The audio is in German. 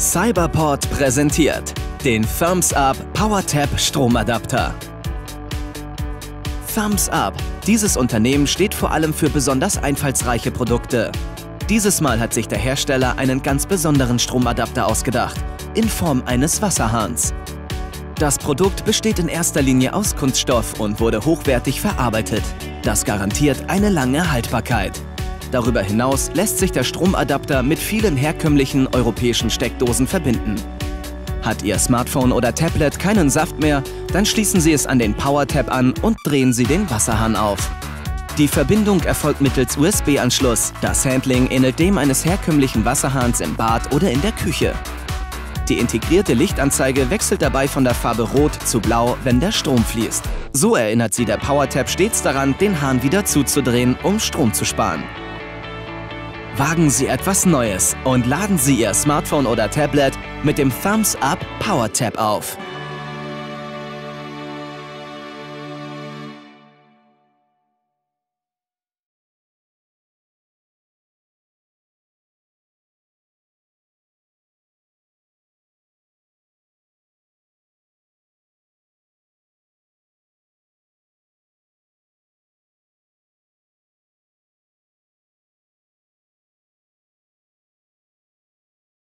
Cyberport präsentiert den Thumbs Up PowerTap Stromadapter. Thumbs Up. Dieses Unternehmen steht vor allem für besonders einfallsreiche Produkte. Dieses Mal hat sich der Hersteller einen ganz besonderen Stromadapter ausgedacht, in Form eines Wasserhahns. Das Produkt besteht in erster Linie aus Kunststoff und wurde hochwertig verarbeitet. Das garantiert eine lange Haltbarkeit. Darüber hinaus lässt sich der Stromadapter mit vielen herkömmlichen europäischen Steckdosen verbinden. Hat Ihr Smartphone oder Tablet keinen Saft mehr, dann schließen Sie es an den PowerTap an und drehen Sie den Wasserhahn auf. Die Verbindung erfolgt mittels USB-Anschluss. Das Handling ähnelt dem eines herkömmlichen Wasserhahns im Bad oder in der Küche. Die integrierte Lichtanzeige wechselt dabei von der Farbe Rot zu Blau, wenn der Strom fließt. So erinnert Sie der PowerTap stets daran, den Hahn wieder zuzudrehen, um Strom zu sparen. Wagen Sie etwas Neues und laden Sie Ihr Smartphone oder Tablet mit dem Thumbs Up PowerTap auf.